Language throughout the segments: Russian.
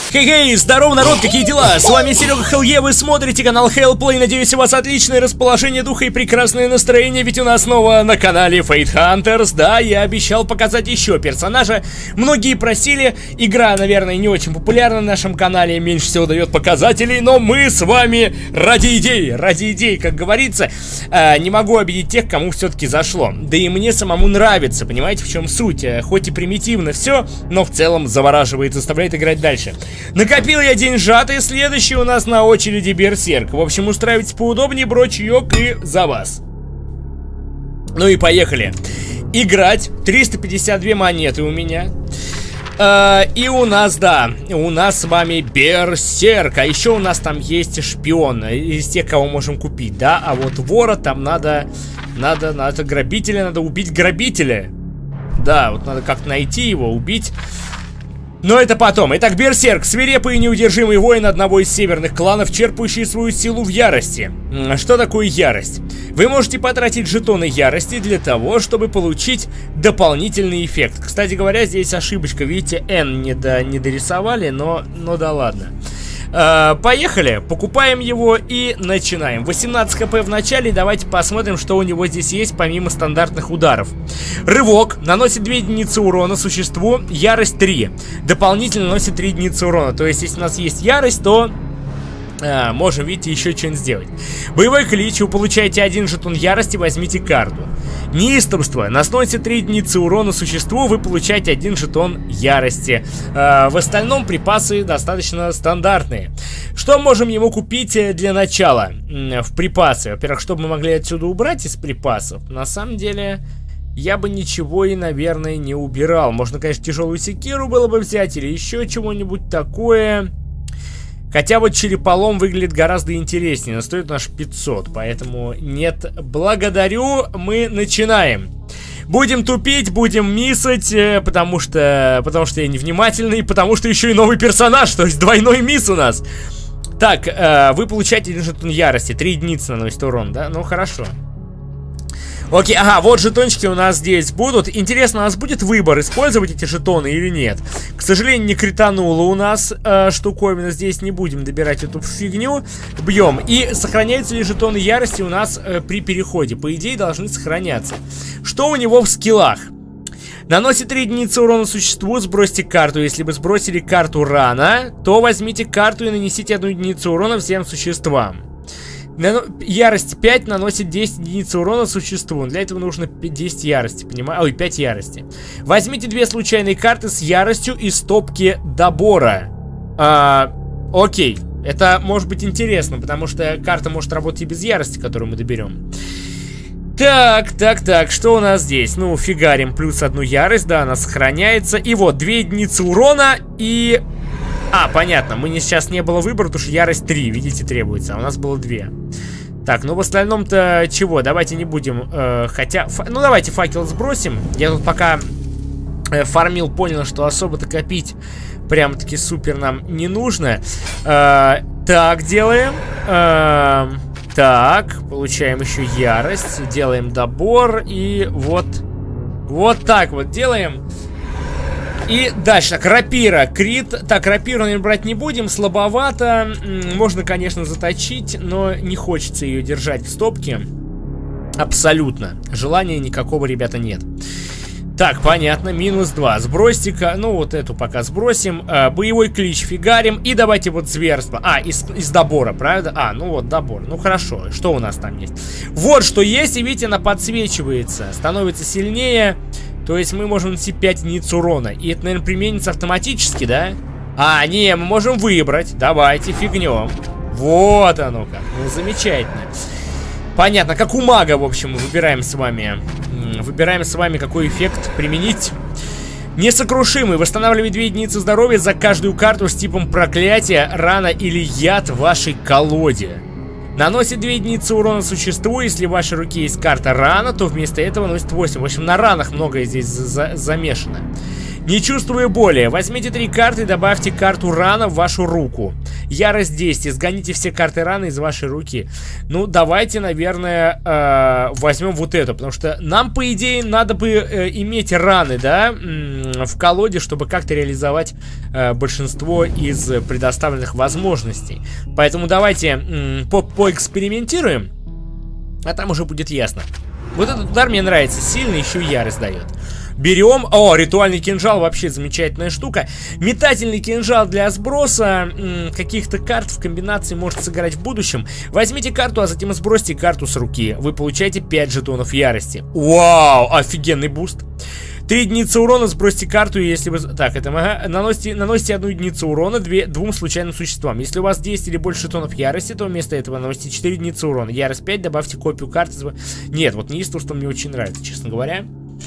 Хей-хей, здорово, народ, какие дела? С вами Серега Хелле, вы смотрите канал Hellplay. Надеюсь, у вас отличное расположение духа и прекрасное настроение, ведь у нас снова на канале Fate Hunters. Да, я обещал показать еще персонажа. Многие просили, игра, наверное, не очень популярна на нашем канале, меньше всего дает показателей, но мы с вами ради идей, как говорится. Не могу обидеть тех, кому все-таки зашло. Да и мне самому нравится, понимаете, в чем суть? Хоть и примитивно все, но в целом завораживает, заставляет играть дальше. Накопил я деньжат, и следующий у нас на очереди Берсерк. В общем, устраивайтесь поудобнее, бро, чаек и за вас. Ну и поехали. Играть. 352 монеты у меня. И у нас, да, у нас с вами Берсерк. А еще у нас там есть шпион из тех, кого можем купить, да. А вот вора там надо грабителя, надо убить грабителя. Да, вот надо как-то найти его, убить. Но это потом. Итак, Берсерк. Свирепый и неудержимый воин одного из северных кланов, черпающий свою силу в ярости. Что такое ярость? Вы можете потратить жетоны ярости для того, чтобы получить дополнительный эффект. Кстати говоря, здесь ошибочка. Видите, N не дорисовали, но да ладно. Поехали, покупаем его и начинаем. 18 хп в начале, давайте посмотрим, что у него здесь есть помимо стандартных ударов. Рывок, наносит 2 единицы урона существу, ярость 3. Дополнительно наносит 3 единицы урона. То есть, если у нас есть ярость, то можем, видите, еще что-нибудь сделать. Боевой клич, вы получаете 1 жетон ярости, возьмите карту. Неистовство, наносит 3 единицы урона существу, вы получаете 1 жетон ярости. В остальном припасы достаточно стандартные. Что можем ему купить для начала в припасы? Во-первых, чтобы мы могли отсюда убрать из припасов. На самом деле, я бы ничего и, наверное, не убирал. Можно, конечно, тяжелую секиру было бы взять или еще чего-нибудь такое. Хотя вот череполом выглядит гораздо интереснее, но стоит наш 500, поэтому нет, благодарю, мы начинаем. Будем тупить, будем миссать, потому что я невнимательный, потому что еще и новый персонаж, то есть двойной мисс у нас. Так, вы получаете 1 жетон ярости, 3 единицы наносит урон, да? Ну, хорошо. Окей, ага, вот жетончики у нас здесь будут. Интересно, у нас будет выбор, использовать эти жетоны или нет. К сожалению, не критануло у нас штуковина. Здесь не будем добирать эту фигню. Бьем. И сохраняются ли жетоны ярости у нас при переходе? По идее, должны сохраняться. Что у него в скиллах? Наносит 3 единицы урона существу, сбросьте карту. Если вы сбросили карту рано, то возьмите карту и нанесите 1 единицу урона всем существам. Ярость 5 наносит 10 единиц урона существу. Для этого нужно 10 ярости, понимаете? Ой, 5 ярости. Возьмите 2 случайные карты с яростью из стопки добора. Окей. Это может быть интересно, потому что карта может работать и без ярости, которую мы доберем. Так, что у нас здесь? Ну, фигарим плюс 1 ярость, да, она сохраняется. И вот, 2 единицы урона и... понятно, сейчас не было выбора, потому что ярость 3, видите, требуется, а у нас было 2. Так, ну в остальном-то чего, давайте не будем, ну давайте факел сбросим. Я тут пока фармил, понял, что особо-то копить прям-таки супер нам не нужно. Так, делаем. Так, получаем еще ярость, делаем добор и вот так вот делаем. И дальше, так, рапира, крит. Так, рапиру, наверное, брать не будем, слабовато. Можно, конечно, заточить, но не хочется ее держать в стопке. Абсолютно. Желания никакого, ребята, нет. Так, понятно, минус 2. Сбросьте-ка, ну вот эту пока сбросим. Боевой клич фигарим. И давайте вот зверство. Из добора, правда? Ну вот добор. Ну хорошо, что у нас там есть? Вот что есть, и видите, она подсвечивается. Становится сильнее. То есть мы можем нанести 5 единиц урона. И это, наверное, применится автоматически, да? Не, мы можем выбрать. Давайте, фигнем. Вот оно как. Ну, замечательно. Понятно, как у мага, в общем, мы выбираем с вами. Выбираем с вами, какой эффект применить. Несокрушимый. Восстанавливает 2 единицы здоровья за каждую карту с типом проклятия, рана или яд в вашей колоде. Наносит 2 единицы урона существу. Если в вашей руке есть карта рана, то вместо этого наносит 8. В общем, на ранах многое здесь замешано. Не чувствуя боли, возьмите 3 карты и добавьте карту рана в вашу руку. Ярость 10. Сгоните все карты раны из вашей руки. Ну, давайте, наверное, возьмем вот эту. Потому что нам, по идее, надо бы иметь раны, да, в колоде, чтобы как-то реализовать большинство из предоставленных возможностей. Поэтому давайте поэкспериментируем, а там уже будет ясно. Вот этот удар мне нравится, сильный, еще и ярость дает. Берем, о, ритуальный кинжал, вообще замечательная штука. Метательный кинжал для сброса каких-то карт в комбинации может сыграть в будущем. Возьмите карту, а затем сбросьте карту с руки. Вы получаете 5 жетонов ярости. Вау, офигенный буст. 3 единицы урона, сбросьте карту, если вы... Так, это наносите 1 единицу урона двум случайным существам. Если у вас 10 или больше жетонов ярости, то вместо этого наносите 4 единицы урона. Ярость 5, добавьте копию карты. Нет, вот неистовство мне очень нравится, честно говоря.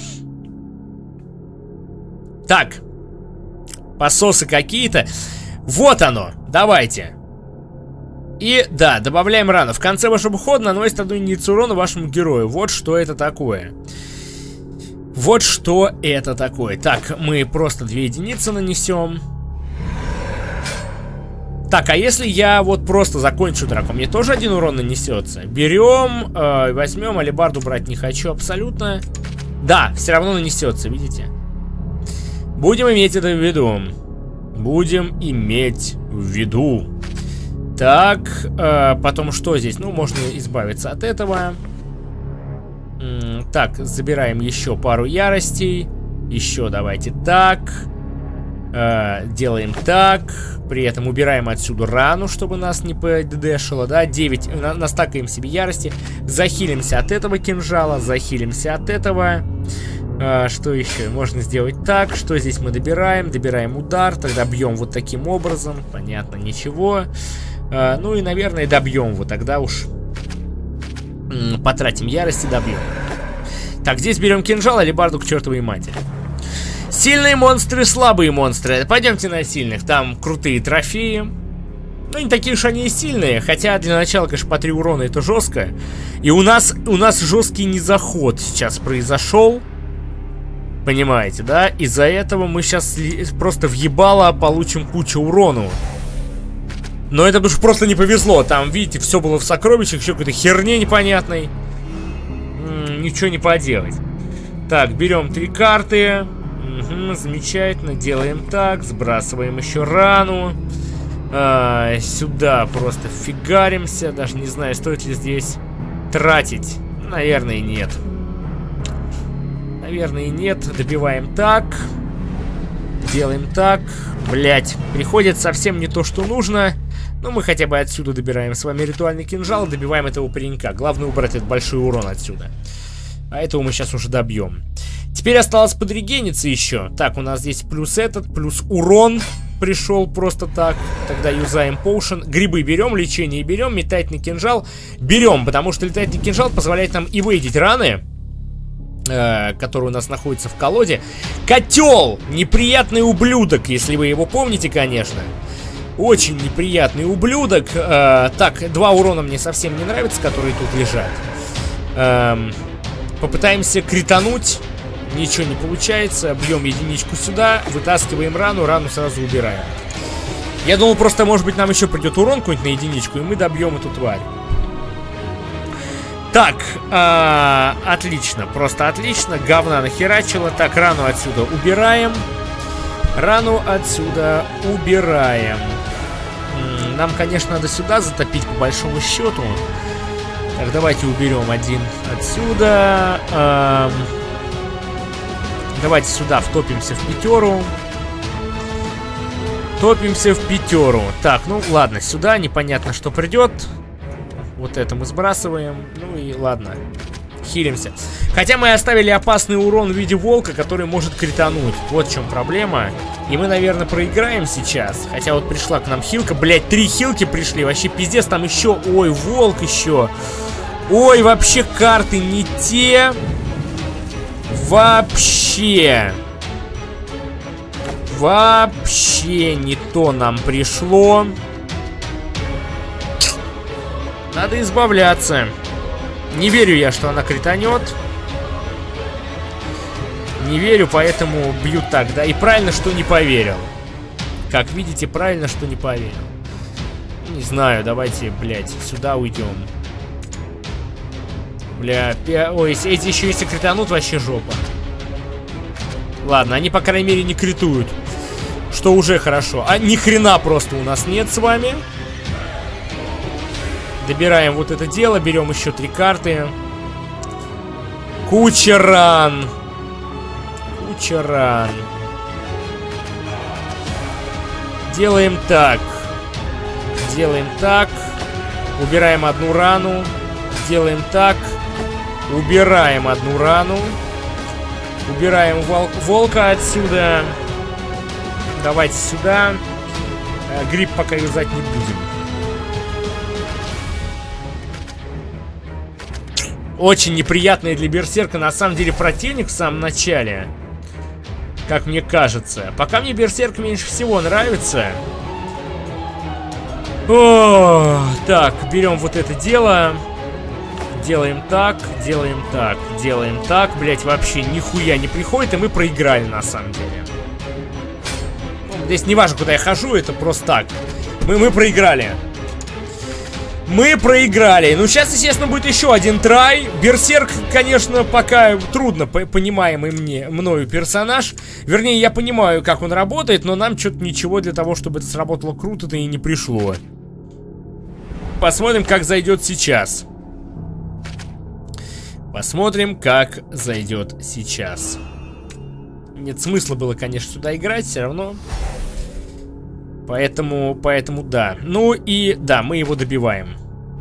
Так, пососы какие-то. Вот оно, давайте. И да, добавляем рану. В конце вашего хода наносит 1 единицу урона вашему герою. Вот что это такое. Вот что это такое. Так, мы просто 2 единицы нанесем. Так, а если я вот просто закончу драку, мне тоже 1 урон нанесется? Берем, возьмем, алебарду брать не хочу абсолютно. Да, все равно нанесется, видите? Будем иметь это в виду. Будем иметь в виду. Так, потом что здесь? Ну, можно избавиться от этого. Так, забираем еще пару яростей. Еще давайте так. Делаем так. При этом убираем отсюда рану, чтобы нас не ПДДшило, да, 9, настакаем себе ярости. Захилимся от этого кинжала, захилимся от этого. Что еще можно сделать так? Что здесь мы добираем? Добираем удар, тогда бьем вот таким образом. Понятно, ничего. Ну и, наверное, добьем вот тогда уж. Потратим ярость и добьем. Так, здесь берем кинжал, алебарду к чертовой матери. Сильные монстры, слабые монстры. Пойдемте на сильных, там крутые трофеи. Ну, не такие уж они и сильные. Хотя для начала, конечно, по 3 урона это жестко. И у нас жесткий незаход сейчас произошел. Понимаете, да? Из-за этого мы сейчас просто въебало получим кучу урону. Но это уж просто не повезло. Там, видите, все было в сокровищах, еще какой-то херне непонятной. Ничего не поделать. Так, берем 3 карты. Угу, замечательно. Делаем так. Сбрасываем еще рану. Сюда просто фигаримся. Даже не знаю, стоит ли здесь тратить. Наверное, нет. Наверное, нет. Добиваем так. Делаем так. Блять, приходит совсем не то, что нужно. Но мы хотя бы отсюда добираем с вами ритуальный кинжал. Добиваем этого паренька. Главное убрать этот большой урон отсюда. А этого мы сейчас уже добьем. Теперь осталось подрегениться еще. Так, у нас здесь плюс этот, плюс урон пришел просто так. Тогда юзаем поушен. Грибы берем, лечение берем, метательный кинжал берем. Потому что летательный кинжал позволяет нам и выйдить раны, который у нас находится в колоде. Котел! Неприятный ублюдок, если вы его помните, конечно. Очень неприятный ублюдок. Так, 2 урона мне совсем не нравятся, которые тут лежат. Попытаемся критануть. Ничего не получается. Бьем единичку сюда, вытаскиваем рану, рану сразу убираем. Я думал, просто, может быть, нам еще придет урон какой-нибудь на единичку, и мы добьем эту тварь. Так, отлично, просто отлично. Говна нахерачило. Так, рану отсюда убираем. Рану отсюда убираем. Нам, конечно, надо сюда затопить, по большому счету. Так, давайте уберем один отсюда. Давайте сюда втопимся в 5. Топимся в 5. Так, ну ладно, сюда непонятно, что придет. Вот это мы сбрасываем. Ну и ладно, хилимся. Хотя мы оставили опасный урон в виде волка, который может критануть. Вот в чем проблема. И мы, наверное, проиграем сейчас. Хотя вот пришла к нам хилка. Блять, 3 хилки пришли. Вообще пиздец, там еще. Ой, волк еще. Ой, вообще карты не те. Вообще не то нам пришло. Надо избавляться. Не верю я, что она кританет. Не верю, поэтому бью так, да. И правильно, что не поверил. Как видите, правильно, что не поверил. Не знаю, давайте, блядь, сюда уйдем. Бля, ой, эти еще если кританут, вообще жопа. Ладно, они, по крайней мере, не критуют. Что уже хорошо. А ни хрена просто у нас нет с вами. Добираем вот это дело, берем еще 3 карты. Кучеран. Кучеран. Делаем так. Делаем так. Убираем 1 рану. Делаем так. Убираем 1 рану. Убираем волка отсюда. Давайте сюда. Гриб пока юзать не будем. Очень неприятный для берсерка на самом деле противник в самом начале. Как мне кажется. Пока мне берсерк меньше всего нравится. О, так, берем вот это дело. Делаем так, делаем так, делаем так. Блять, вообще нихуя не приходит, и мы проиграли на самом деле. Ну, здесь не важно, куда я хожу, это просто так. Мы проиграли. Мы проиграли. Ну, сейчас, естественно, будет еще один трай. Берсерк, конечно, пока трудно понимаемый мною персонаж. Вернее, я понимаю, как он работает, но нам что-то ничего для того, чтобы это сработало круто-то и не пришло. Посмотрим, как зайдет сейчас. Посмотрим, как зайдет сейчас. Нет смысла было, конечно, сюда играть, все равно. Поэтому да. Ну и да, мы его добиваем.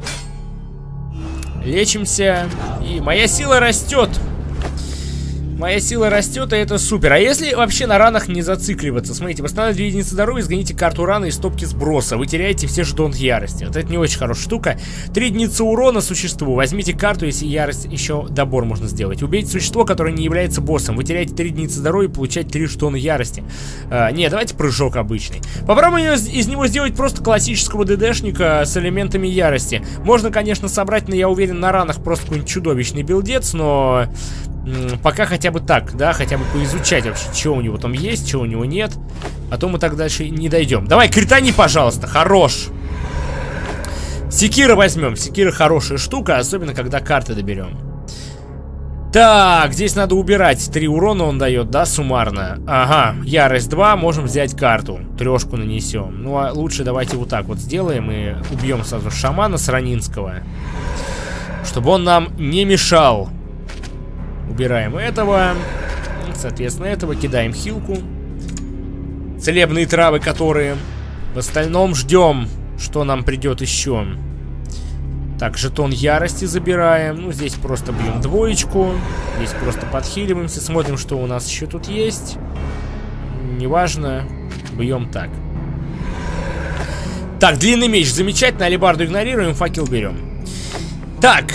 Лечимся. И моя сила растет. Моя сила растет, и это супер. А если вообще на ранах не зацикливаться? Смотрите, восстановите 2 единицы здоровья, сгоните карту раны из стопки сброса. Вы теряете все жетоны ярости. Вот это не очень хорошая штука. 3 единицы урона существу. Возьмите карту, если ярость, еще добор можно сделать. Убейте существо, которое не является боссом. Вы теряете 3 единицы здоровья и получаете 3 жетона ярости. Не, давайте прыжок обычный. Попробуем из него сделать просто классического ДДшника с элементами ярости. Можно, конечно, собрать, но я уверен, на ранах просто какой-нибудь чудовищный билдец, но... Пока хотя бы так, да, хотя бы поизучать вообще, что у него там есть, что у него нет. А то мы так дальше не дойдем. Давай, критани, пожалуйста, хорош. Секира возьмем. Секира хорошая штука, особенно когда карты доберем. Так, здесь надо убирать. 3 урона он дает, да, суммарно. Ага, ярость 2, можем взять карту. 3 нанесем. Ну, а лучше давайте вот так вот сделаем и убьем сразу шамана Сранинского, чтобы он нам не мешал. Убираем этого. Соответственно, этого. Кидаем хилку. Целебные травы, которые... В остальном ждем, что нам придет еще. Так, жетон ярости забираем. Ну, здесь просто бьем 2. Здесь просто подхиливаемся. Смотрим, что у нас еще тут есть. Неважно. Бьем так. Так, длинный меч. Замечательно. Алебарду игнорируем. Факел берем. Так,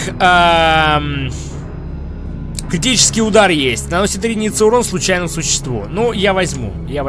критический удар есть. Наносит 3 единицы урон случайному существу. Ну, я возьму.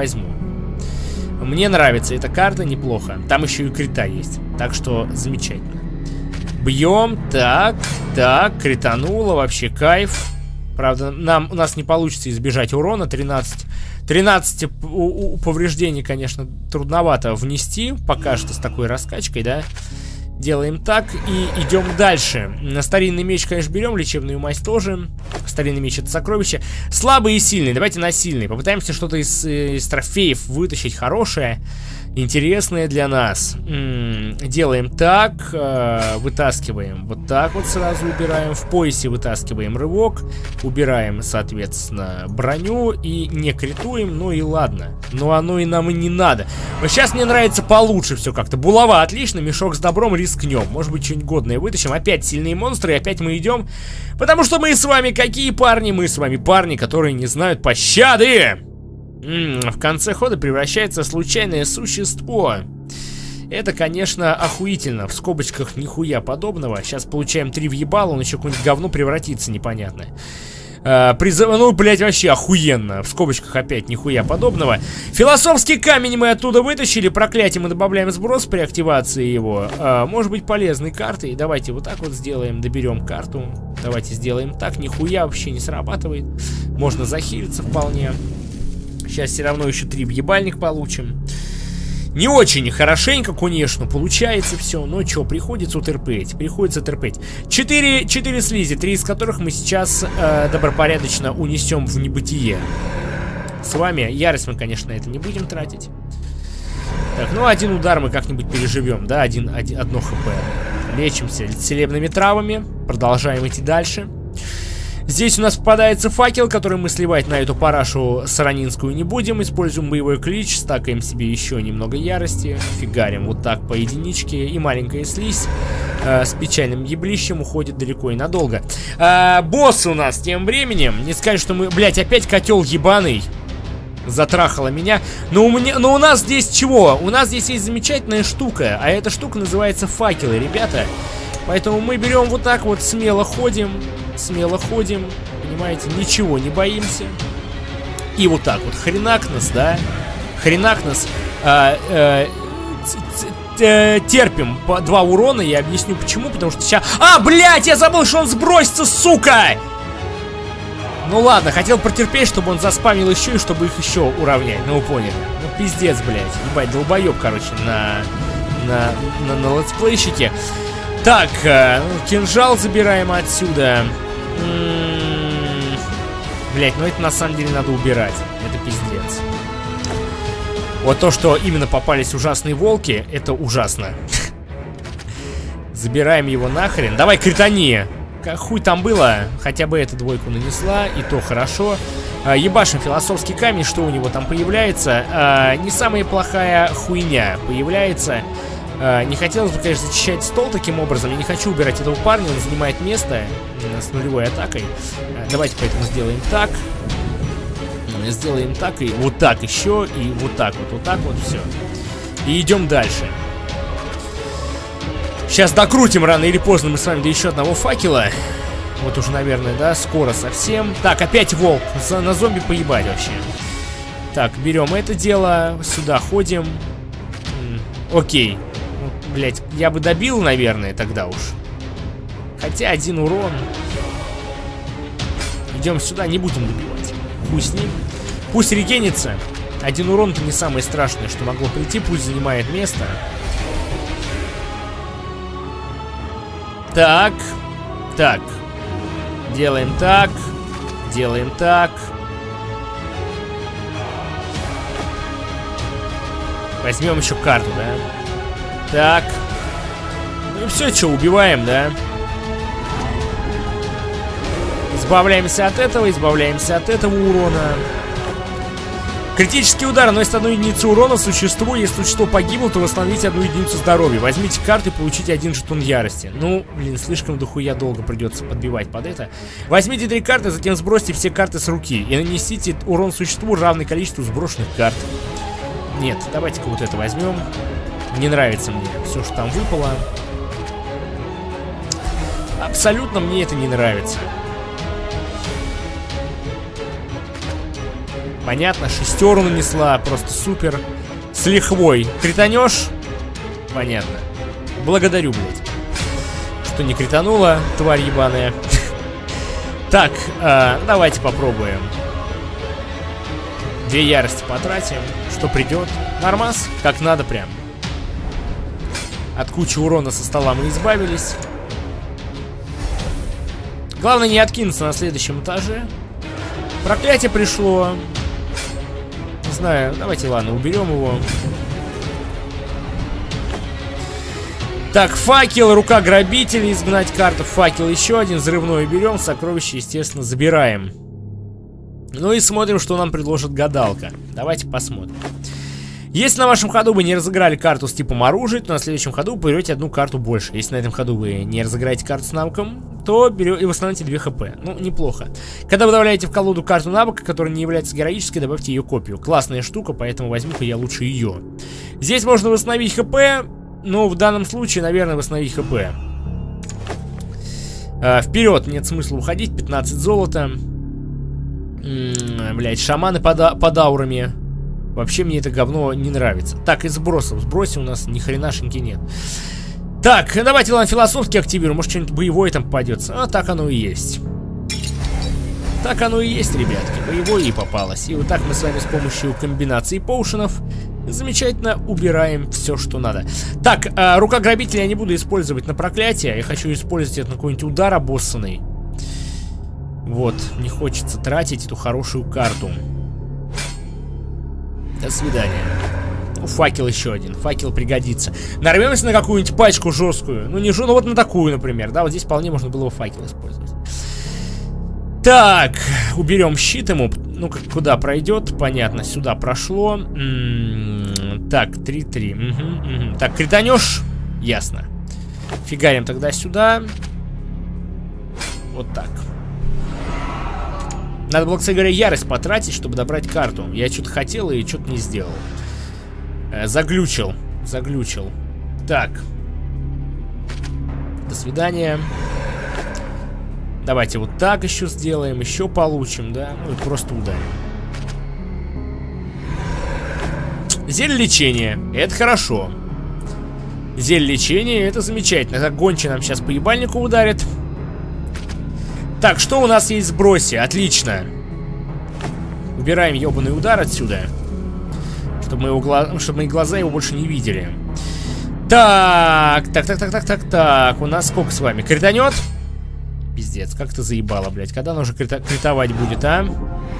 Мне нравится эта карта, неплохо. Там еще и крита есть. Так что замечательно. Бьем. Так, критануло. Вообще кайф. Правда, у нас не получится избежать урона. 13 повреждений, конечно, трудновато внести. Пока что с такой раскачкой, да. Делаем так и идем дальше. На старинный меч, конечно, берем. Лечебную мазь тоже. Старинный меч — это сокровище. Слабый и сильный. Давайте на сильный. Попытаемся что-то из трофеев вытащить хорошее, интересное для нас. Делаем так. Вытаскиваем. Вот так вот сразу убираем. В поясе вытаскиваем рывок. Убираем, соответственно, броню. И не критуем. Ну и ладно. Но оно и нам и не надо. Но сейчас мне нравится получше все как-то. Булава отлично. Мешок с добром рискнем. Может быть, что-нибудь годное вытащим. Опять сильные монстры. И опять мы идем. Потому что мы с вами какие парни? Мы с вами парни, которые не знают пощады. В конце хода превращается в случайное существо. Это, конечно, охуительно. В скобочках нихуя подобного. Сейчас получаем 3 въебала, он еще какое-нибудь говно превратится непонятное. Ну, блять, вообще охуенно. В скобочках опять нихуя подобного. Философский камень мы оттуда вытащили. Проклятие мы добавляем сброс при активации его. Может быть полезной картой. Давайте вот так вот сделаем. Доберем карту. Давайте сделаем так. Нихуя вообще не срабатывает. Можно захилиться вполне. Сейчас все равно еще 3 въебальник получим. Не очень хорошенько, конечно, получается все, но что, приходится терпеть, 4 слизи, 3 из которых мы сейчас добропорядочно унесем в небытие. С вами ярость мы, конечно, это не будем тратить. Так, ну один удар мы как-нибудь переживем, да, одно хп. Лечимся целебными травами, продолжаем идти дальше. Здесь у нас попадается факел, который мы сливать на эту парашу саранинскую не будем. Используем боевой клич, стакаем себе еще немного ярости, фигарим вот так по единичке. И маленькая слизь с печальным еблищем уходит далеко и надолго. Босс у нас тем временем, не сказать, что мы... Блять, опять котел ебаный. Затрахало меня. Но у нас здесь чего? У нас здесь есть замечательная штука. А эта штука называется факелы, ребята. Поэтому мы берем вот так вот, смело ходим, понимаете, ничего не боимся. И вот так вот, хренак нас, да? Хренак нас терпим по 2 урона, я объясню почему, потому что сейчас... блядь, я забыл, что он сбросится, сука! Ну ладно, хотел протерпеть, чтобы он заспамил еще и чтобы их еще уравнять, ну вы поняли. Ну пиздец, блядь, ебать, долбоеб, короче, на летсплейщике. Так, кинжал забираем отсюда. Блять, ну это на самом деле надо убирать. Это пиздец. Вот то, что именно попались ужасные волки, это ужасно. Забираем его нахрен. Давай, критани. Как хуй там было, хотя бы эту двойку нанесла, и то хорошо. Ебашим философский камень, что у него там появляется. Не самая плохая хуйня появляется. Не хотелось бы, конечно, зачищать стол таким образом. Я не хочу убирать этого парня, он занимает место с нулевой атакой. Давайте поэтому сделаем так. Сделаем так, и вот так еще, и вот так вот, все. И идем дальше. Сейчас докрутим рано или поздно мы с вами до еще одного факела. Вот уже, наверное, да, скоро совсем. Так, опять волк, на зомби поебать вообще. Так, берем это дело, сюда ходим. Окей. Блять, я бы добил, наверное, тогда уж. Хотя 1 урон. Идем сюда, не будем добивать. Хуй с ним. Пусть регенится. 1 урон это не самое страшное, что могло прийти. Пусть занимает место. Так. Так. Делаем так. Делаем так. Возьмем еще карту, да? Так. Ну и все, что, убиваем, да? Избавляемся от этого урона. Критический удар наносит 1 единицу урона существу. Если существо погибло, то восстановите 1 единицу здоровья. Возьмите карту и получите 1 жетон ярости. Ну, блин, слишком дохуя долго придется подбивать под это. Возьмите 3 карты, затем сбросьте все карты с руки и нанесите урон существу, равный количеству сброшенных карт. Нет, давайте-ка вот это возьмем. Не нравится мне все, что там выпало. Абсолютно мне это не нравится. Понятно, 6 нанесла, просто супер. С лихвой. Кританешь? Понятно. Благодарю, блядь. Что не кританула, тварь ебаная. Так, давайте попробуем. 2 ярости потратим. Что придет? Нормас, как надо прям. От кучи урона со стола мы избавились. Главное не откинуться на следующем этаже. Проклятие пришло. Не знаю, давайте, ладно, уберем его. Так, факел, рука грабителя, изгнать карту, факел еще один, взрывной берем, сокровище, естественно, забираем. Ну и смотрим, что нам предложит гадалка. Давайте посмотрим. Если на вашем ходу вы не разыграли карту с типом оружия, то на следующем ходу вы берете 1 карту больше. Если на этом ходу вы не разыграете карту с навыком, то берете и восстановите 2 хп. Ну, неплохо. Когда вы добавляете в колоду карту навыка, которая не является героической, добавьте ее копию. Классная штука, поэтому возьму-ка я лучше ее. Здесь можно восстановить хп, но в данном случае, наверное, восстановить хп. Вперед, нет смысла уходить. 15 золота. Блять, шаманы под аурами. Вообще мне это говно не нравится. Так, из сбросов. Сбросе у нас ни хренашеньки нет. Так, давайте, ладно, философски активируем. Может, что-нибудь боевое там попадется. А так оно и есть. Так оно и есть, ребятки. Боевое и попалось. И вот так мы с вами с помощью комбинации поушенов замечательно убираем все, что надо. Так, рука грабителя я не буду использовать на проклятие. Я хочу использовать это на какой-нибудь удар обоссанный. Вот, не хочется тратить эту хорошую карту. До свидания. Ну, факел еще один. Факел пригодится. Нарвемся на какую-нибудь пачку жесткую. Ну, не жесткую, ну вот на такую, например. Да, вот здесь вполне можно было бы факел использовать. Так, уберем щит ему. Ну, куда пройдет? Понятно, сюда прошло. Так, 3-3. Так, кританешь? Ясно. Фигарим тогда сюда. Вот так. Надо было, кстати говоря, ярость потратить, чтобы добрать карту. Я что-то хотел и что-то не сделал. Заглючил. Так. До свидания. Давайте вот так еще сделаем. Еще получим, да? Ну и просто ударим. Зелье лечения. Это хорошо. Зелье лечения, это замечательно. Так, гончий нам сейчас по ебальнику ударит. Так, что у нас есть в сбросе? Отлично. Убираем ебаный удар отсюда. Чтобы мои глаза его больше не видели. Так. У нас сколько с вами? Кританет? Пиздец, как это заебало, блядь. Когда оно уже критовать будет, а?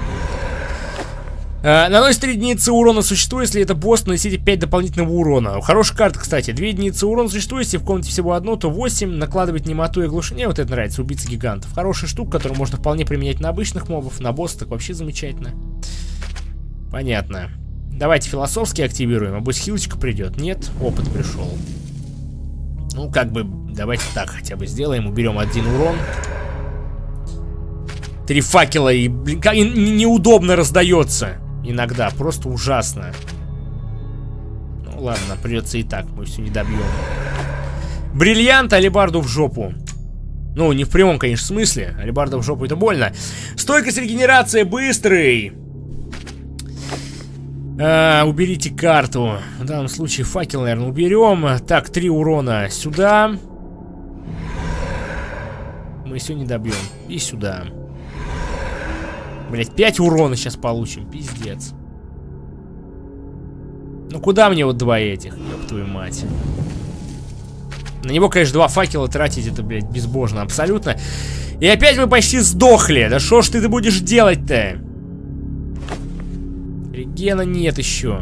Наносит 3 единицы урона существу, если это босс, наносите 5 дополнительного урона. Хорошая карта, кстати. 2 единицы урона существу, если в комнате всего одно, то 8. Накладывать немоту и оглушение. Вот это нравится, убийца гигантов. Хорошая штука, которую можно вполне применять на обычных мобов. На босса так вообще замечательно. Понятно. Давайте философски активируем, а босс хилочка придет. Нет, опыт пришел. Ну, как бы, давайте так хотя бы сделаем. Уберем 1 урон. 3 факела и, блин, как неудобно раздается. Иногда, просто ужасно. Ну ладно, придется и так, мы все не добьем. Бриллиант, алебарду в жопу. Ну, не в прямом, конечно, смысле. Алебарда в жопу, это больно. Стойкость регенерации, быстрый. Уберите карту. В данном случае факел, наверное, уберем. Так, 3 урона сюда. Мы все не добьем. И сюда. Блять, 5 урона сейчас получим. Пиздец. Ну куда мне вот 2 этих? Ёб твою мать. На него, конечно, 2 факела тратить, это, блядь, безбожно абсолютно. И опять мы почти сдохли. Да что ж ты будешь делать-то? Регена нет еще.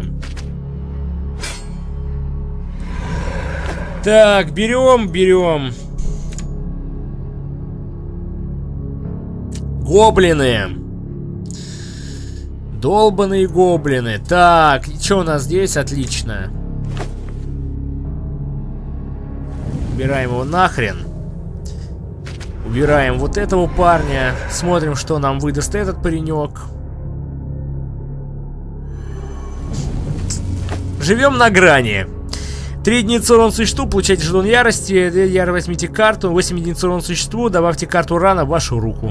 Так, берем. Гоблины. Долбаные гоблины. Так, и что у нас здесь? Отлично. Убираем его нахрен. Убираем вот этого парня. Смотрим, что нам выдаст этот паренек. Живем на грани. 3 единицы урона существу, получайте жетон ярости. Возьмите карту. 8 единиц урона существу, добавьте карту рана в вашу руку.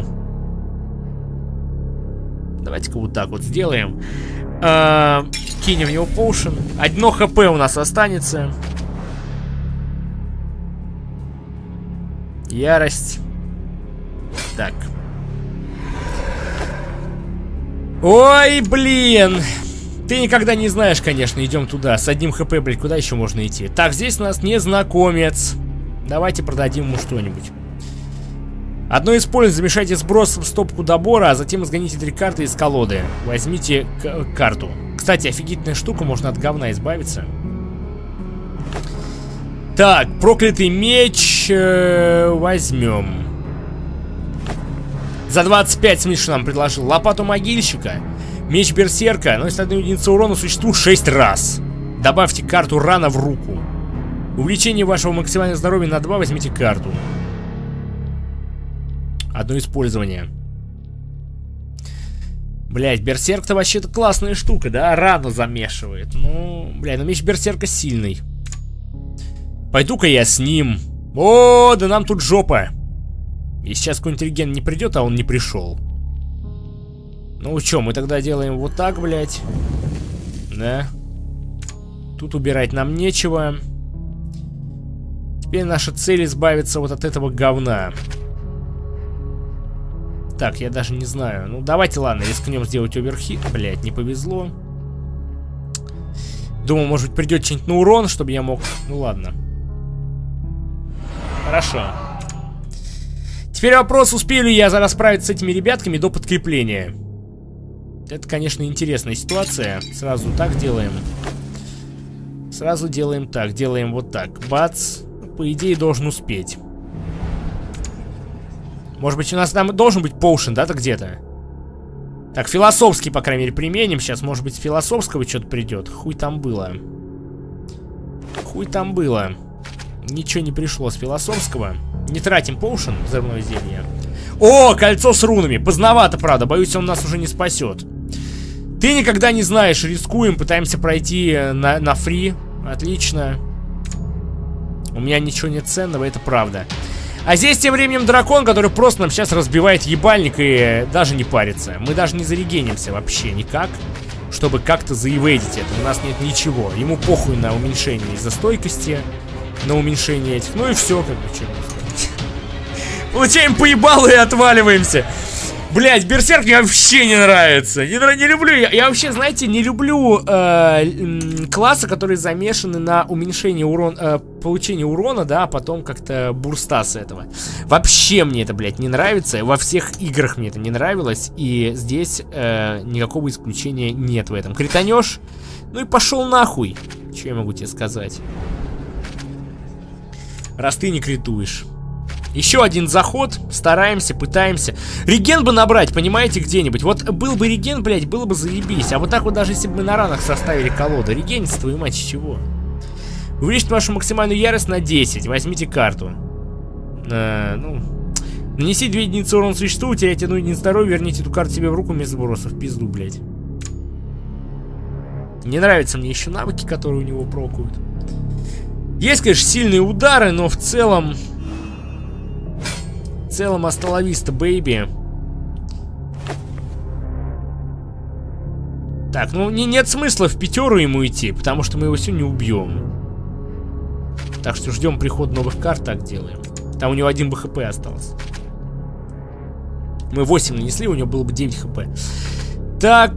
Давайте-ка вот так вот сделаем. Кинем в него поушен. 1 хп у нас останется. Ярость. Так. Ой, блин. Ты никогда не знаешь, конечно. Идем туда. С 1 хп, блядь, куда еще можно идти? Так, здесь у нас незнакомец. Давайте продадим ему что-нибудь. Одно используйте, замешайте сброс в стопку добора, а затем изгоните 3 карты из колоды. Возьмите карту. Кстати, офигительная штука, можно от говна избавиться. Так, проклятый меч возьмем. За 25 Миша нам предложил. Лопату могильщика. Меч берсерка. Наносит 1 единицу урона существу 6 раз. Добавьте карту рана в руку. Увеличение вашего максимального здоровья на 2, возьмите карту. Одно использование. Блять, берсерк-то вообще-то классная штука, да? Рану замешивает. Ну, блядь, ну меч берсерка сильный. Пойду-ка я с ним. О, да нам тут жопа. И сейчас какой-нибудь реген не придет, а он не пришел. Ну что, мы тогда делаем вот так, блядь. Да. Тут убирать нам нечего. Теперь наша цель избавиться вот от этого говна. Так, я даже не знаю. Ну, давайте, ладно, рискнем сделать оверхит. Блять, не повезло. Думал, может быть, придет что-нибудь на урон, чтобы я мог... Ну, ладно. Хорошо. Теперь вопрос, успею ли я расправиться с этими ребятками до подкрепления. Это, конечно, интересная ситуация. Сразу так делаем. Сразу делаем так. Делаем вот так. Бац. По идее, должен успеть. Может быть, у нас там должен быть поушен, да-то где-то? Так, философский, по крайней мере, применим. Сейчас, может быть, с философского что-то придет. Хуй там было. Хуй там было. Ничего не пришло с философского. Не тратим поушен, взрывное зелье. О, кольцо с рунами. Поздновато, правда. Боюсь, он нас уже не спасет. Ты никогда не знаешь. Рискуем, пытаемся пройти на фри. Отлично. У меня ничего нет ценного, это правда. А здесь тем временем дракон, который просто нам сейчас разбивает ебальник и даже не парится. Мы даже не зарегенимся вообще никак, чтобы как-то заевейдить это. У нас нет ничего. Ему похуй на уменьшение из-за стойкости, на уменьшение этих. Ну и все, как бы, что сказать. Получаем поебало и отваливаемся. Блять, берсерк мне вообще не нравится. Не люблю. Я вообще, знаете, не люблю классы, которые замешаны на уменьшении урона, получении урона, да, а потом как-то бурста с этого. Вообще мне это, блядь, не нравится. Во всех играх мне это не нравилось. И здесь никакого исключения нет в этом. Кританешь? Ну и пошел нахуй. Что я могу тебе сказать? Раз ты не критуешь. Еще один заход, стараемся, пытаемся. Реген бы набрать, понимаете, где-нибудь. Вот был бы реген, блядь, было бы заебись. А вот так вот даже если бы мы на ранах составили колоду. Регенится, твою мать, с чего? Увеличить вашу максимальную ярость на 10. Возьмите карту. Ну, нанесите 2 единицы урона существу, утеряйте 1 единицу здоровья, верните эту карту себе в руку вместо сбросов. Пизду, блядь. Не нравятся мне еще навыки, которые у него прокуют. Есть, конечно, сильные удары, но в целом... В целом, асталависта, бэйби. Так, ну нет смысла в пятеру ему идти, потому что мы его сегодня убьем. Так что ждем прихода новых карт, так делаем. Там у него 1 БХП остался. Мы 8 нанесли, у него было бы 9 ХП. Так,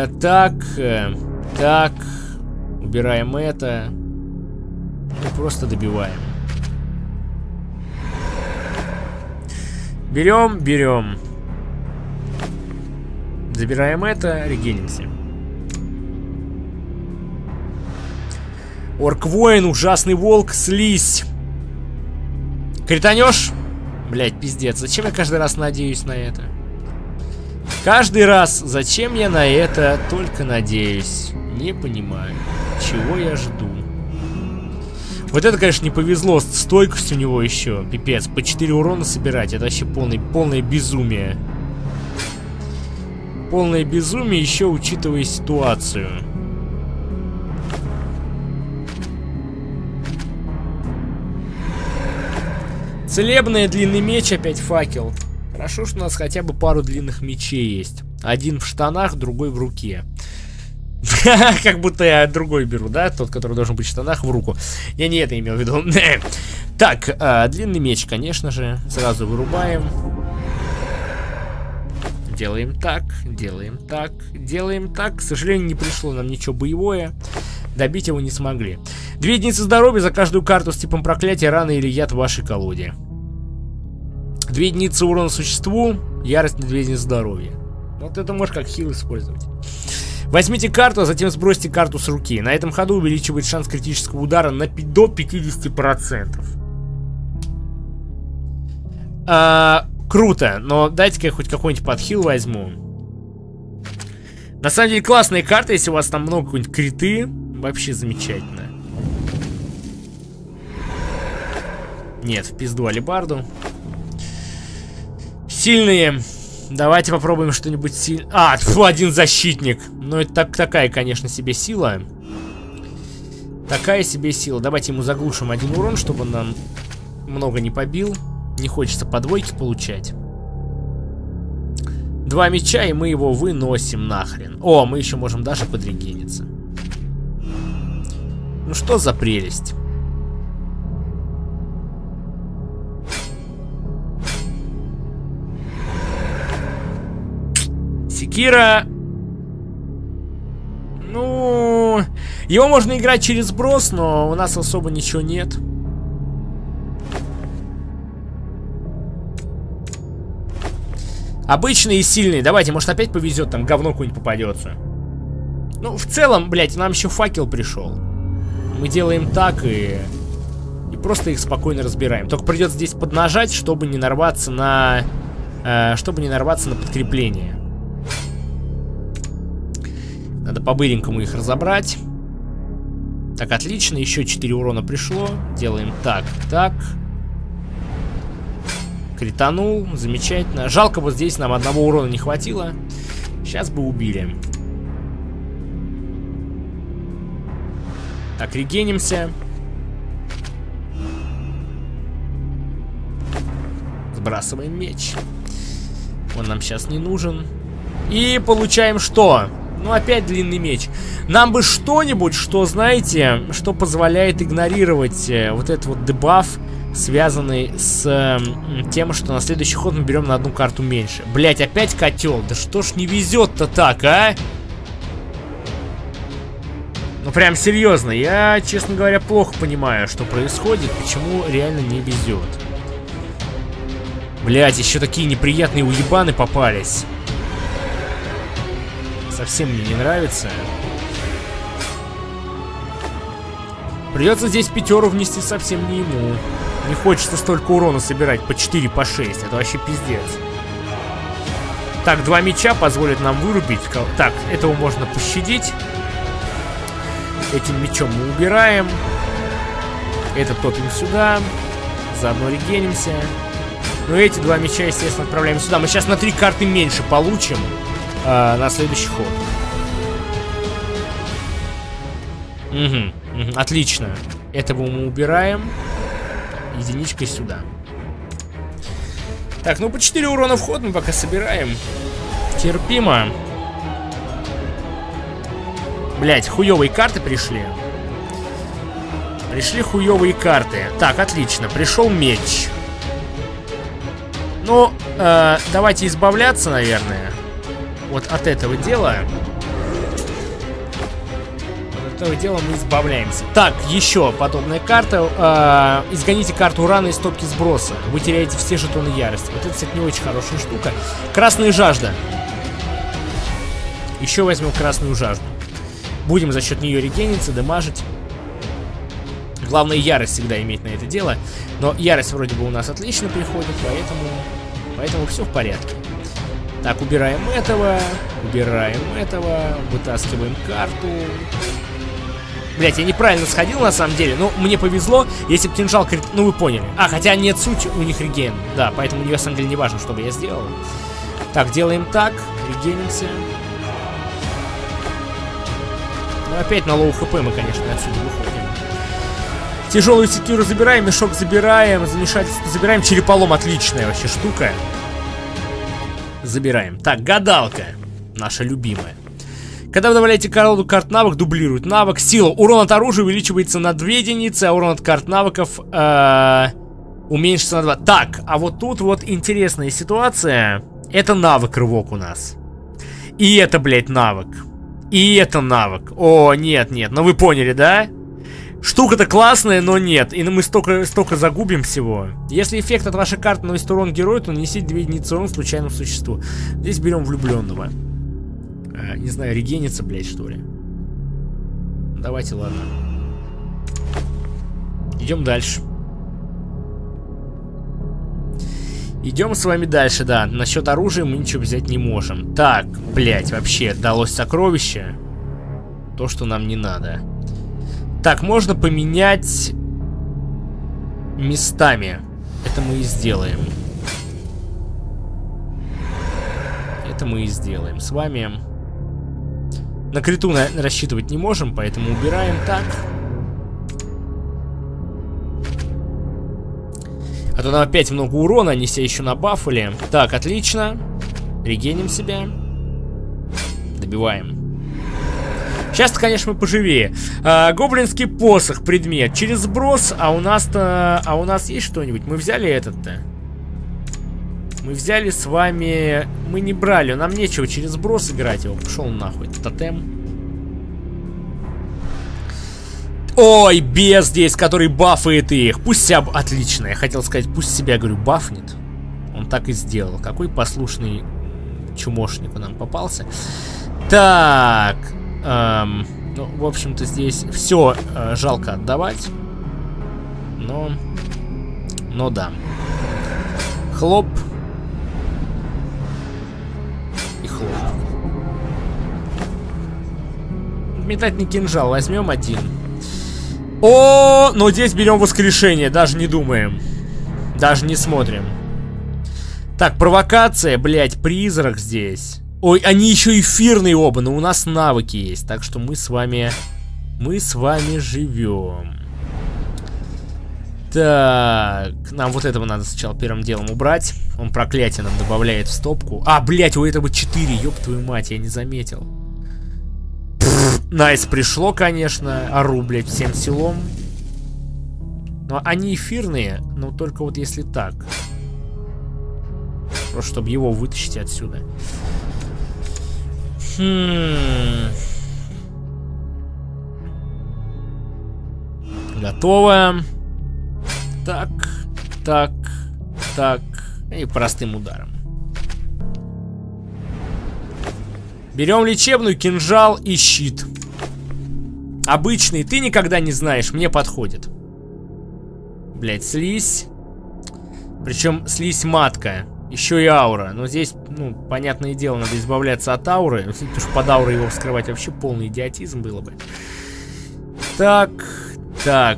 так. Убираем это. И просто добиваем. Берем. Забираем это, регенимся. Орк-воин, ужасный волк, слизь. Кританешь? Блять, пиздец. Зачем я каждый раз надеюсь на это? Каждый раз, зачем я на это только надеюсь? Не понимаю, чего я жду. Вот это, конечно, не повезло. Стойкость у него еще. Пипец. По 4 урона собирать. Это вообще полное безумие. Полное безумие, еще учитывая ситуацию. Целебный длинный меч, опять факел. Хорошо, что у нас хотя бы пару длинных мечей есть. Один в штанах, другой в руке. Как будто я другой беру, да? Тот, который должен быть в штанах, в руку. Я не это имел в виду. Так, длинный меч, конечно же. Сразу вырубаем. Делаем так, делаем так, делаем так. К сожалению, не пришло нам ничего боевое. Добить его не смогли. 2 единицы здоровья за каждую карту с типом проклятия, раны или яд в вашей колоде. 2 единицы урона существу, ярость на 2 единицы здоровья. Вот это можешь как хил использовать. Возьмите карту, а затем сбросьте карту с руки. На этом ходу увеличивает шанс критического удара до 50%. Круто, но дайте-ка я хоть какой-нибудь подхил возьму. На самом деле классная карта, если у вас там много какой-нибудь криты. Вообще замечательно. Нет, в пизду алебарду. Сильные. Давайте попробуем что-нибудь сильное. Один защитник. Ну, это такая, конечно, себе сила. Такая себе сила. Давайте ему заглушим 1 урон, чтобы он нам много не побил. Не хочется по двойке получать. 2 меча, и мы его выносим нахрен. О, мы еще можем даже подрегениться. Ну что за прелесть. Секира. Ну, его можно играть через сброс, но у нас особо ничего нет. Обычные и сильные. Давайте, может опять повезет, там говно какое-нибудь попадется. Ну, в целом, блядь, нам еще факел пришел. Мы делаем так и просто их спокойно разбираем. Только придется здесь поднажать, чтобы не нарваться на... подкрепление. Надо по-быренькому их разобрать. Так, отлично, еще 4 урона пришло. Делаем так, так. Кританул, замечательно. Жалко, вот здесь нам одного урона не хватило. Сейчас бы убили. Так, регенимся. Сбрасываем меч. Он нам сейчас не нужен. И получаем что? Ну, опять длинный меч. Нам бы что-нибудь, что, знаете, что позволяет игнорировать вот этот вот дебаф, связанный с тем, что на следующий ход мы берем на одну карту меньше. Блять, опять котел. Да что ж не везет-то так, а? Ну, прям серьезно. Я, честно говоря, плохо понимаю, что происходит, почему реально не везет. Блять, еще такие неприятные уебаны попались. Совсем мне не нравится. Придется здесь пятеру внести совсем не ему. Не хочется столько урона собирать по 4, по 6. Это вообще пиздец. Так, 2 меча позволят нам вырубить. Так, этого можно пощадить. Этим мечом мы убираем. Этот топим сюда. Заодно регенимся. Ну, эти 2 меча, естественно, отправляем сюда. Мы сейчас на 3 карты меньше получим на следующий ход. Отлично. Этого мы убираем. Единичкой сюда. Так, ну по 4 урона в ход мы пока собираем. Терпимо. Блять, хуёвые карты пришли. Пришли хуёвые карты. Так, отлично. Пришел меч. Ну, давайте избавляться, наверное. Вот от этого дела. От этого дела мы избавляемся. Так, еще подобная карта. Изгоните карту раны из стопки сброса. Вы теряете все жетоны ярости. Вот это, кстати, не очень хорошая штука. Красная жажда. Еще возьмем красную жажду. Будем за счет нее регениться, дамажить. Главное, ярость всегда иметь на это дело. Но ярость вроде бы у нас отлично приходит, поэтому все в порядке. Так, убираем этого, вытаскиваем карту. Блять, я неправильно сходил на самом деле, но мне повезло, если бы кинжал... Ну, вы поняли. А, хотя нет сути, у них реген. Да, поэтому мне на самом деле не важно, что бы я сделал. Так, делаем так, регенимся. Ну, опять на лоу хп мы, конечно, отсюда выходим. Тяжелую секиру забираем, мешок забираем, замешательство забираем, череполом отличная вообще штука. Забираем. Так, гадалка. Наша любимая. Когда вы добавляете колоду карт навык, дублирует навык. Сила. Урон от оружия увеличивается на 2 единицы, а урон от карт навыков уменьшится на 2. Так, а вот тут вот интересная ситуация. Это навык рывок у нас. И это, блядь, навык. И это навык. О, нет, нет. Ну вы поняли, да? Штука-то классная, но нет. И мы столько загубим всего. Если эффект от вашей карты наносит урон герою, то нанесите 2 единицы урона случайному существу. Здесь берем влюбленного. Не знаю, регенится, блядь, что ли. Давайте, ладно. Идем дальше. Идем с вами дальше, да. Насчет оружия мы ничего взять не можем. Так, блядь, вообще далось сокровище. То, что нам не надо. Так, можно поменять местами. Это мы и сделаем. Это мы и сделаем. С вами на криту рассчитывать не можем, поэтому убираем так. А то нам опять много урона, они себя еще набафали. Так, отлично. Регеним себя. Добиваем. Сейчас-то, конечно, мы поживее. Гоблинский посох, предмет. Через сброс, а у нас есть что-нибудь? Мы взяли этот-то. Мы взяли с вами... Мы не брали, нам нечего через сброс играть его. Пошел нахуй, тотем. Ой, бес здесь, который бафает их. Пусть себя... Отлично, я хотел сказать, пусть себя, говорю, бафнет. Он так и сделал. Какой послушный чумошник нам попался. Так. Ну, в общем-то, здесь все жалко отдавать. Но да. Хлоп. И хлоп. Метательный кинжал возьмем один. О, но здесь берем воскрешение, даже не думаем. Даже не смотрим. Так, провокация, блядь, призрак здесь. Ой, они еще эфирные оба, но у нас навыки есть. Так что мы с вами живем. Так, нам вот этого надо сначала первым делом убрать. Он проклятие нам добавляет в стопку. А, блядь, у этого 4, ёб твою мать, я не заметил. Найс пришло, конечно. Ору, блядь, всем силом. Но они эфирные, но только вот если так. Просто чтобы его вытащить отсюда. Готово. Так, так, так. И простым ударом. Берем лечебную, кинжал и щит. Обычный, ты никогда не знаешь, мне подходит. Блять, слизь. Причем слизь матка. Еще и аура. Но здесь, ну, понятное дело, надо избавляться от ауры. Потому что под аурой его вскрывать вообще полный идиотизм было бы. Так, так.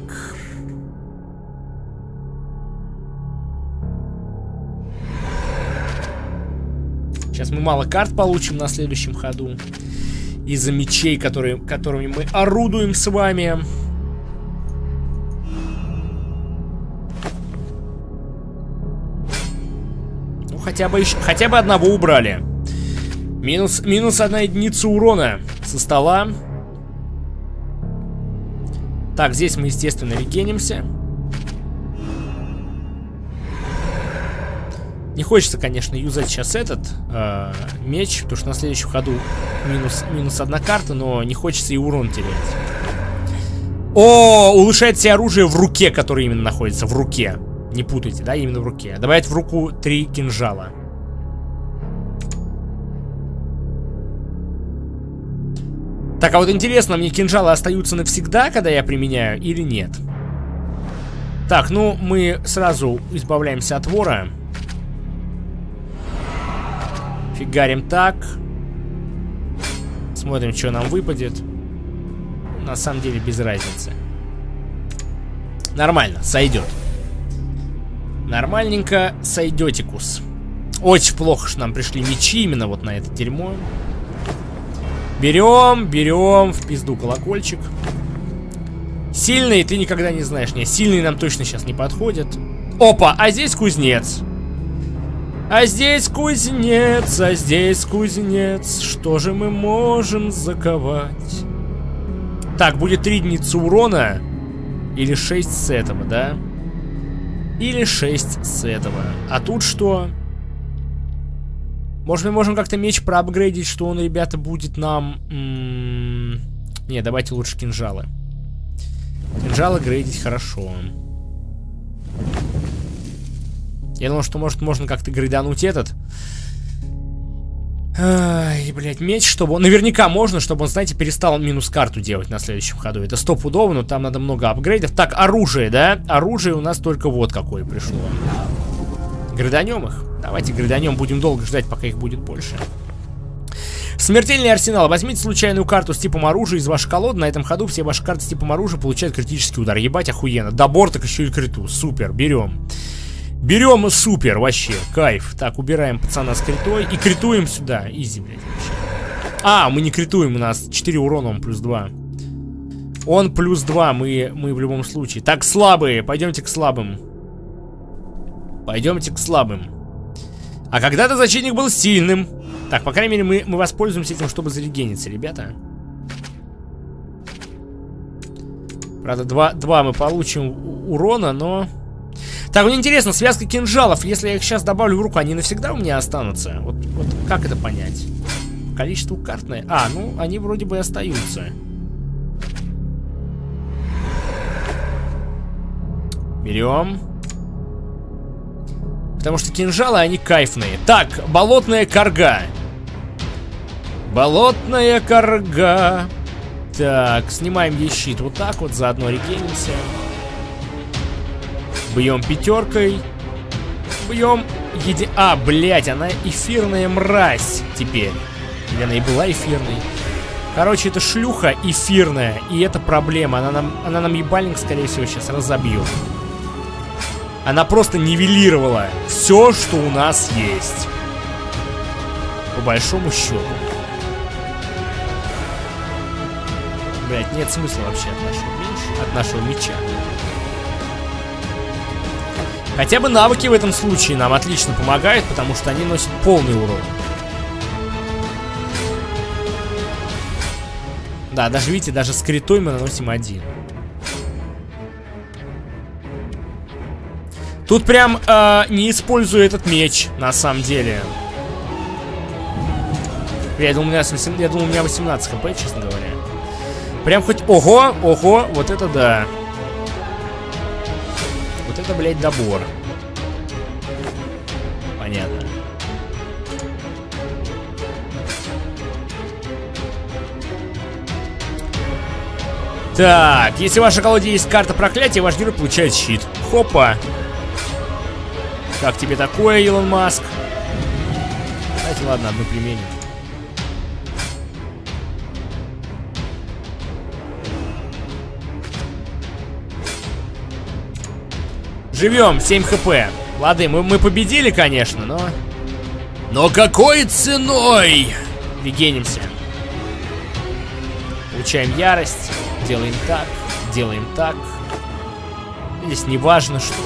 Сейчас мы мало карт получим на следующем ходу. Из-за мечей, которыми мы орудуем с вами. Ну, хотя бы одного убрали. Минус 1 единица урона со стола. Так, здесь мы, естественно, регенимся. Не хочется, конечно, юзать сейчас этот меч, потому что на следующем ходу минус 1 карта, но не хочется и урон терять. О, улучшает все оружие в руке, которое именно находится в руке. Не путайте, да, именно в руке. Добавить в руку 3 кинжала. Так, а вот интересно, мне кинжалы остаются навсегда, когда я применяю, или нет? Так, ну, мы сразу избавляемся от вора. Фигарим так. Смотрим, что нам выпадет. На самом деле без разницы. Нормально, сойдет. Нормальненько сойдетикус. Очень плохо, что нам пришли мечи именно вот на это дерьмо. Берем в пизду колокольчик. Сильные ты никогда не знаешь. Не, сильные нам точно сейчас не подходят. Опа, а здесь кузнец. А здесь кузнец, а здесь кузнец. Что же мы можем заковать? Так, будет 3 единицы урона. Или 6 с этого, да? Или 6 с этого. А тут что? Может, мы можем как-то меч проапгрейдить, что он, ребята, будет нам... Не, давайте лучше кинжалы. Кинжалы грейдить хорошо. Я думал, что, может, можно как-то грейдануть этот. Ай, блядь, меч, чтобы он... Наверняка можно, чтобы он, знаете, перестал минус карту делать на следующем ходу. Это стопудово, но там надо много апгрейдов. Так, оружие, да? Оружие у нас только вот какое пришло. Грейданем их? Давайте грейданем, будем долго ждать, пока их будет больше. Смертельный арсенал. Возьмите случайную карту с типом оружия из вашей колоды. На этом ходу все ваши карты с типом оружия получают критический удар. Ебать, охуенно. Добор, так еще и криту. Супер, берем. Берем, супер, вообще, кайф. Так, убираем пацана с критой и критуем сюда. Изи, блядь, вообще. А, мы не критуем, у нас 4 урона, он плюс 2. Он плюс 2, мы в любом случае. Так, слабые, пойдемте к слабым. Пойдемте к слабым. А когда-то защитник был сильным. Так, по крайней мере, мы воспользуемся этим, чтобы зарегениться, ребята. Правда, 2 мы получим урона, но... Так, мне интересно, связка кинжалов, если я их сейчас добавлю в руку, они навсегда у меня останутся? Вот как это понять? Количество картное. А, ну, они вроде бы остаются. Берем. Потому что кинжалы, они кайфные. Так, болотная карга. Болотная карга. Так, снимаем ей щит вот так вот, заодно регенимся. Бьем пятеркой. Бьем А, блять, она эфирная мразь теперь. Или она и была эфирной. Короче, это шлюха эфирная. И это проблема. Она нам ебальник, скорее всего, сейчас разобьет. Она просто нивелировала все, что у нас есть. По большому счету. Блять, нет смысла вообще от нашего меча. Хотя бы навыки в этом случае нам отлично помогают, потому что они носят полный урон. Да, даже видите, даже с критой мы наносим 1. Тут прям не использую этот меч, на самом деле. Я думал, у меня 18 хп, честно говоря. Прям хоть... Ого, ого, вот это да. Вот это, блядь, добор. Понятно. Так, если в вашей колоде есть карта проклятия, ваш герой получает щит. Хопа. Как тебе такое, Илон Маск? Давайте, ладно, одну применим. Живем, 7 хп. Ладно, мы победили, конечно, но... Но какой ценой? Регенимся. Получаем ярость. Делаем так, делаем так. Здесь не важно что.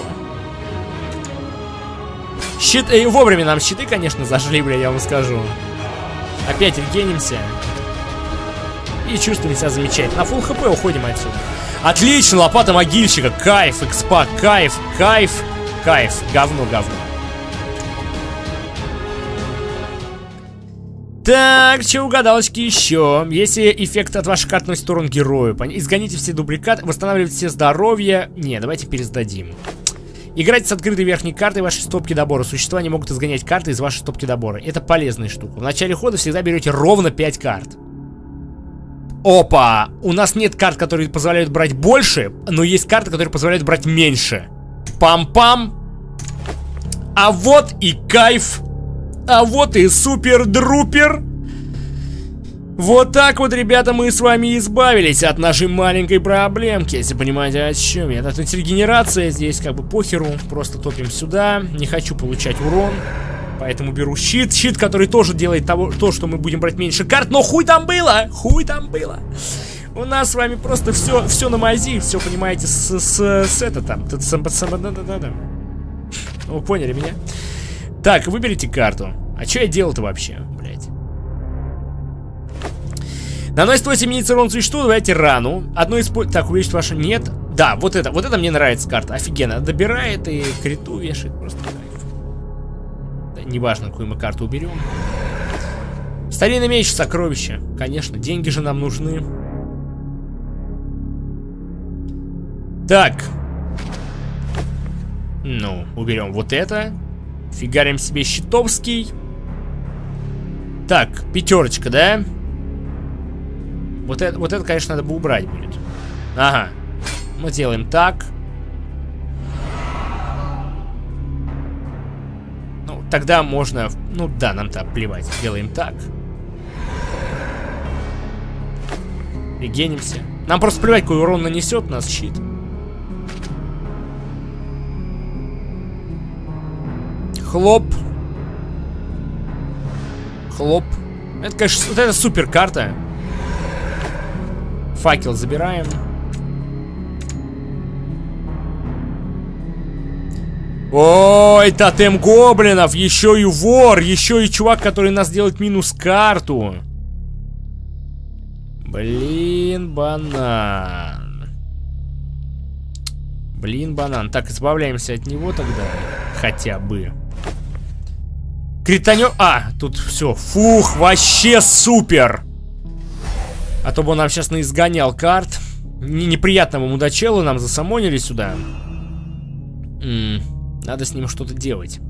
Щит... вовремя нам щиты, конечно, зажгли, бля, я вам скажу. Опять регенимся. И чувствуем себя замечательно. На фулл хп уходим отсюда. Отлично, лопата могильщика. Кайф, экспа, кайф, кайф, кайф. Говно, говно. Так, что у гадалочки еще? Если эффект от ваших карт носит урон герою, изгоните все дубликаты, восстанавливайте все здоровье. Не, давайте пересдадим. Играйте с открытой верхней картой вашей стопки добора. Существа не могут изгонять карты из вашей стопки добора. Это полезная штука. В начале хода всегда берете ровно 5 карт. Опа! У нас нет карт, которые позволяют брать больше, но есть карты, которые позволяют брать меньше. Пам-пам! А вот и кайф! А вот и супер-друпер! Вот так вот, ребята, мы с вами избавились от нашей маленькой проблемки, если понимаете, о чем я. Тут регенерация здесь как бы похеру, просто топим сюда. Не хочу получать урон, поэтому беру щит. Щит, который тоже делает то, что мы будем брать меньше карт, но хуй там было! Хуй там было! У нас с вами просто все на мази, все, понимаете, с это там. Вы поняли меня? Так, выберите карту. А что я делал-то вообще, блядь? Наносит 8 единиц урона существу, давайте рану. Одно используйте. Так, увеличить ваше... Нет. Да, вот это мне нравится карта. Офигенно. Добирает и криту вешает. Просто кайф. Да, неважно, какую мы карту уберем. Старинный меч, сокровище. Конечно, деньги же нам нужны. Так. Ну, уберем вот это. Фигарим себе щитовский. Так, пятерочка, да? Вот это, конечно, надо бы убрать будет. Ага. Мы делаем так. Ну, тогда можно... Ну да, нам-то плевать. Делаем так. Регенимся. Нам просто плевать, какой урон нанесет нас щит. Хлоп. Хлоп. Это, конечно, вот это супер карта. Факел забираем. Ой, тотем гоблинов. Еще и вор. Еще и чувак, который нас делает минус карту. Блин, банан. Блин, банан. Так, избавляемся от него тогда. Хотя бы. Кританё... А, тут все. Фух, вообще супер. А то бы он нам сейчас наизгонял карт. Неприятного мудачелу нам засамонили сюда. Надо с ним что-то делать.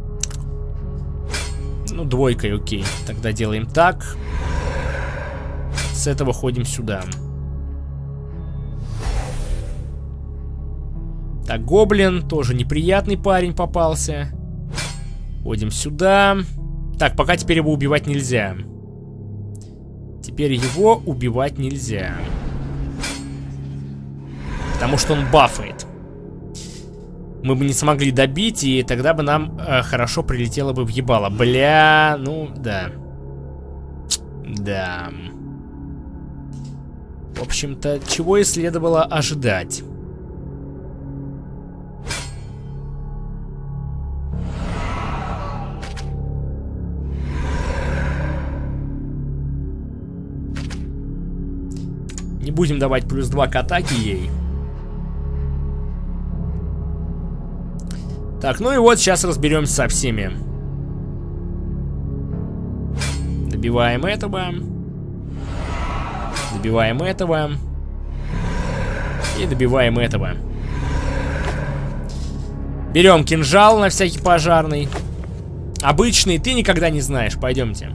Ну, двойкой, окей. Тогда делаем так. С этого ходим сюда. Так, гоблин. Тоже неприятный парень попался. Ходим сюда. Так, пока теперь его убивать нельзя. Теперь его убивать нельзя. Потому что он бафает. Мы бы не смогли добить, и тогда бы нам хорошо прилетело бы в ебало. Бля, ну да. Да. В общем-то, чего и следовало ожидать. Не будем давать +2 к атаке ей. Так, ну и вот сейчас разберемся со всеми. Добиваем этого. Добиваем этого. И добиваем этого. Берем кинжал на всякий пожарный. Обычный, ты никогда не знаешь. Пойдемте.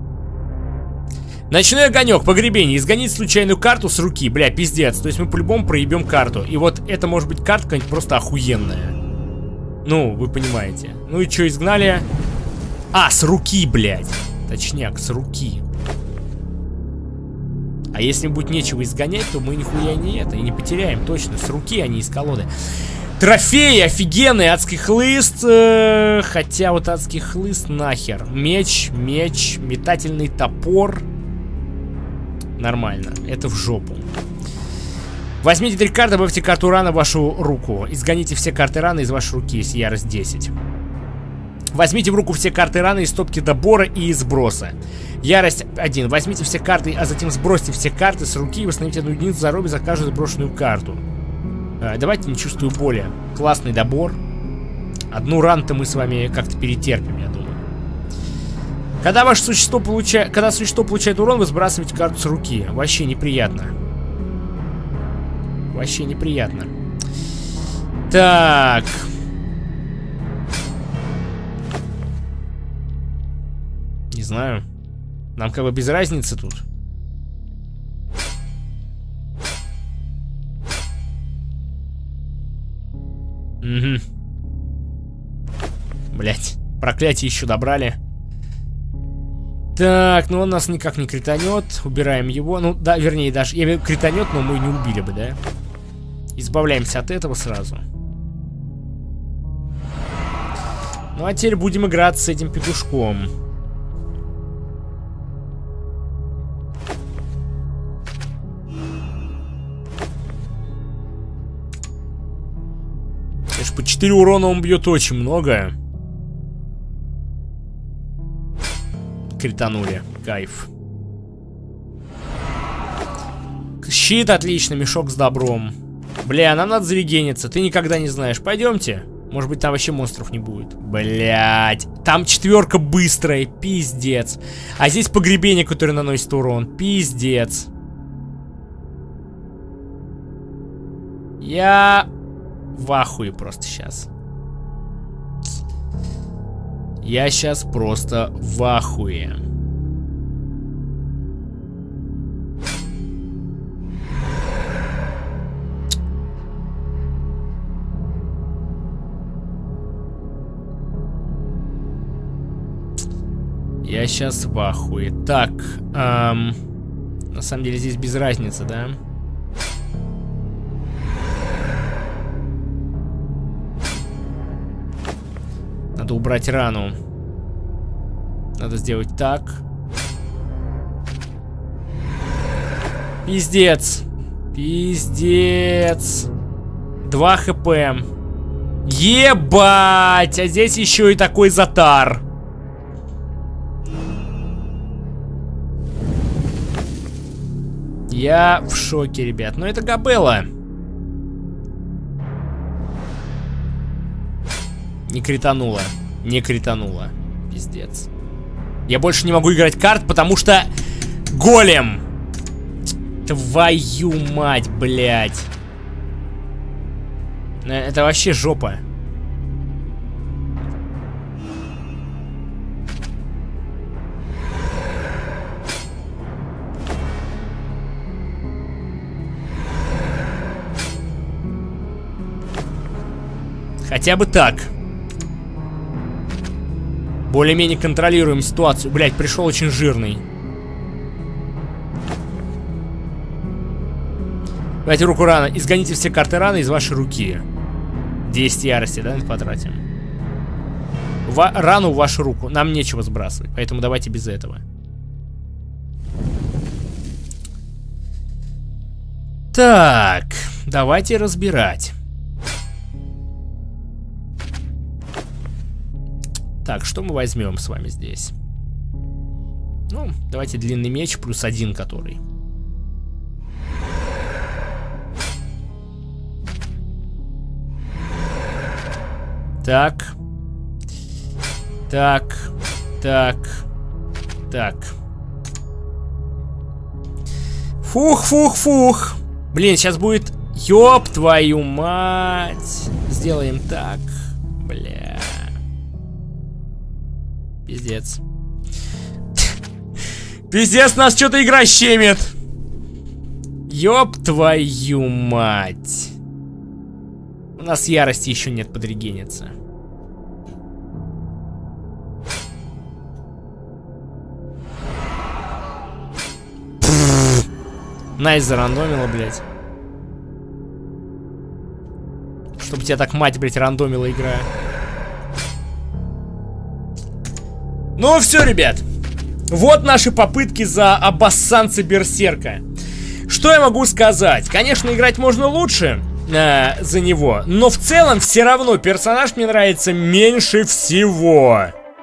Ночной огонек, погребение. Изгонить случайную карту с руки. Бля, пиздец. То есть мы по-любому проебем карту. И вот это может быть карта какая-нибудь просто охуенная. Ну, вы понимаете. Ну и что, изгнали? А, с руки, блядь. Точняк, с руки. А если будет нечего изгонять, то мы нихуя не это. И не потеряем, точно. С руки, а не из колоды. Трофеи офигенный, адский хлыст. Хотя вот адский хлыст нахер. Меч, метательный топор. Нормально, это в жопу. Возьмите 3 карты, добавьте карту рана в вашу руку. Изгоните все карты рана из вашей руки, если ярость 10. Возьмите в руку все карты рана из стопки добора и из сброса. Ярость 1. Возьмите все карты, а затем сбросьте все карты с руки и восстановите 1 единицу здоровья за каждую сброшенную карту. Давайте, не чувствую боли. Классный добор. 1 рану-то мы с вами как-то перетерпим, я думаю. Когда ваше существо получает урон, вы сбрасываете карту с руки. Вообще неприятно. Вообще неприятно. Так. Не знаю. Нам как бы без разницы тут. Угу. Блять. Проклятие еще добрали. Так, ну он нас никак не кританет. Убираем его. Ну, да, вернее, даже я имею в виду, кританет, но мы не убили бы, да? Избавляемся от этого сразу. Ну, а теперь будем играть с этим петушком. Конечно, по 4 урона он бьет очень много. Кританули. Кайф. Щит отлично, мешок с добром. Бля, нам надо зарегениться, ты никогда не знаешь. Пойдемте. Может быть, там вообще монстров не будет. Блять. Там 4 быстрая, пиздец. А здесь погребение, которое наносит урон. Пиздец. Я в ахуе просто сейчас. Я сейчас просто в ахуе. Я сейчас в ахуе. Так, на самом деле здесь без разницы, да? Надо убрать рану. Надо сделать так. Пиздец. Пиздец. 2 хп. Ебать! А здесь еще и такой затар. Я в шоке, ребят. Но это Габелла. Не критануло. Не критануло. Пиздец. Я больше не могу играть карт, потому что... Голем! Твою мать, блядь. Это вообще жопа. Хотя бы так. Более-менее контролируем ситуацию. Блять, пришел очень жирный. Давайте руку рана. Изгоните все карты раны из вашей руки. 10 ярости, да, потратим. Рану в вашу руку. Нам нечего сбрасывать, поэтому давайте без этого. Так, давайте разбирать. Так, что мы возьмем с вами здесь? Ну, давайте длинный меч плюс 1, который. Так. Так. Так. Так. Фух, фух, фух. Блин, сейчас будет... Ёб твою мать. Сделаем так. Бля. Пиздец. Пиздец, нас что-то игра щемит. Ёб твою мать. У нас ярости еще нет подрегениться. Найс зарандомила, блядь. Чтобы тебя так мать, блядь, рандомила игра. Ну все, ребят. Вот наши попытки за обоссанца Берсерка. Что я могу сказать? Конечно, играть можно лучше за него, но в целом все равно персонаж мне нравится меньше всего.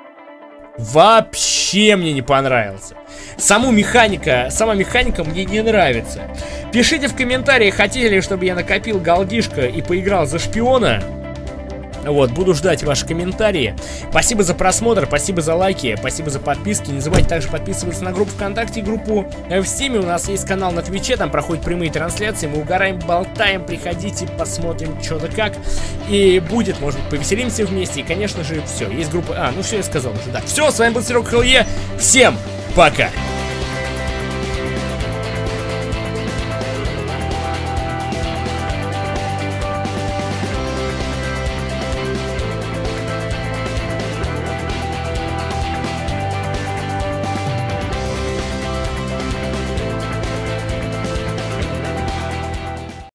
Вообще мне не понравился. Сама механика мне не нравится. Пишите в комментариях, хотели ли, чтобы я накопил голдишко и поиграл за шпиона. Вот, буду ждать ваши комментарии. Спасибо за просмотр, спасибо за лайки, спасибо за подписки. Не забывайте также подписываться на группу ВКонтакте и группу в Стиме. У нас есть канал на Твиче, там проходят прямые трансляции. Мы угораем, болтаем, приходите, посмотрим, что да как. И будет, может быть, повеселимся вместе. И, конечно же, все, есть группа... ну все, я сказал уже, да. Все, с вами был Серега Хелле. Всем пока!